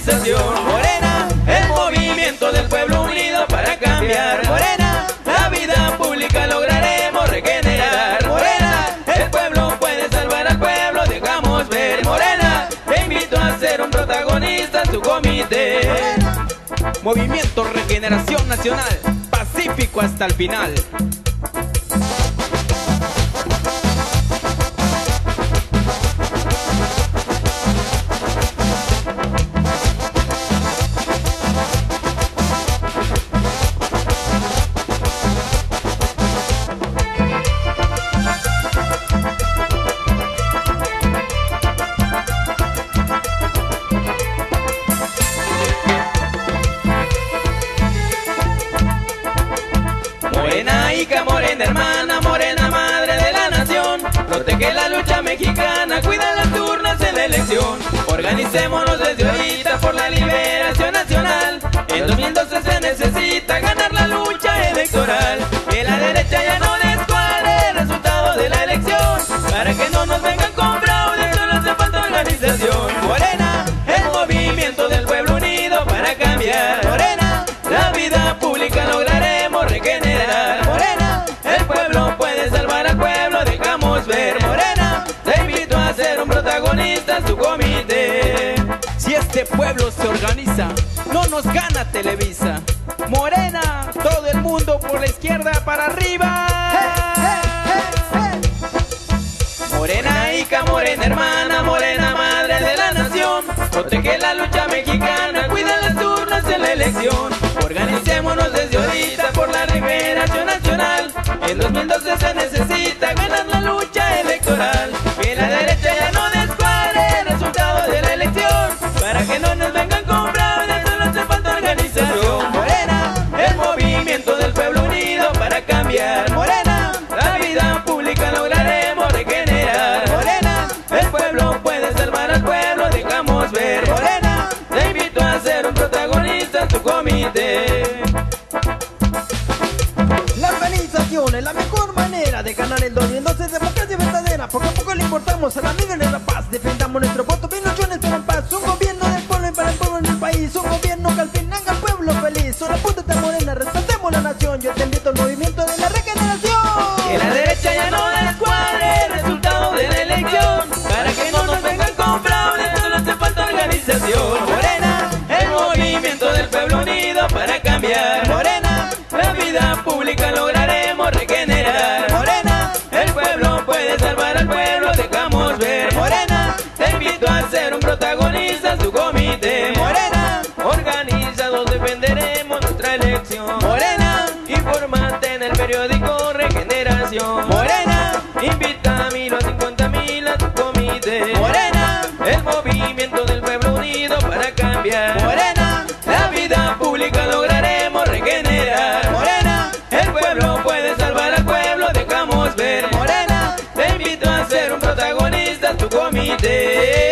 organización. Morena, el movimiento del pueblo unido para cambiar. Morena, la vida pública lograremos regenerar. Morena, el pueblo puede salvar al pueblo, dejamos ver. Morena, te invito a ser un protagonista en tu comité. Movimiento Regeneración Nacional, pacífico hasta el final. Morena hija, morena hermana, morena madre de la nación, protege la lucha mexicana, cuida las urnas en la elección. Organicémonos desde ahorita por la liberación nacional. En 2012 se necesita ganar la lucha electoral. Que la derecha ya no descuadre el resultado de la elección, para que no nos vengan con fraude, solo hace falta organización. Morena, el movimiento del pueblo unido para cambiar. Morena, la vida pública lograremos regenerar. Morena, el pueblo puede salvar al pueblo, dejamos ver. Morena, te invito a ser un protagonista en tu comité. Si este pueblo se organiza, no nos gana Televisa. Morena, todo el mundo por la izquierda para arriba. Morena hija, morena hermana, morena madre de la nación, protege la lucha mexicana, cuida las urnas en la elección. Organicémonos desde ahorita por la liberación nacional. En 2012 se necesita ganar la lucha electoral. Que la derecha ya no descuadre el resultado de la elección, para que no nos vengan con fraude, solo hace falta organización. Morena, el movimiento del pueblo unido para cambiar. Morena, la vida pública lograremos regenerar. Morena, el pueblo puede salvar al pueblo, dejamos ver. Morena, te invito a ser un protagonista en tu comité. La organización es la mejor manera de ganar el 2012, democracia verdadera. Poco a poco le importamos a la amiga de la paz. Defendamos nuestro voto, bien luchones pero en paz. Un gobierno del pueblo y para el pueblo en el país. Un gobierno que al fin haga al pueblo feliz. Solo apúntate morena, respetemos la nación. Yo te invito al movimiento de la regeneración. Que la derecha ya no descuadre el resultado de la elección, para que no nos vengan con fraude, solo hace falta organización. Morena, el movimiento del pueblo unido para cambiar. Morena, la vida pública lograremos regenerar. Morena, el pueblo puede salvar al pueblo, dejamos ver. Morena, te invito a ser un protagonista en tu comité. Morena, organizados defenderemos nuestra elección. Morena, infórmate en el periódico Regeneración. Morena, invita a 1000 o 50,000 a tu comité. Morena, el movimiento del pueblo unido para cambiar. Morena, la vida pública lograremos regenerar. Morena, el pueblo puede salvar al pueblo, dejamos ver. Morena, te invito a ser un protagonista en tu comité.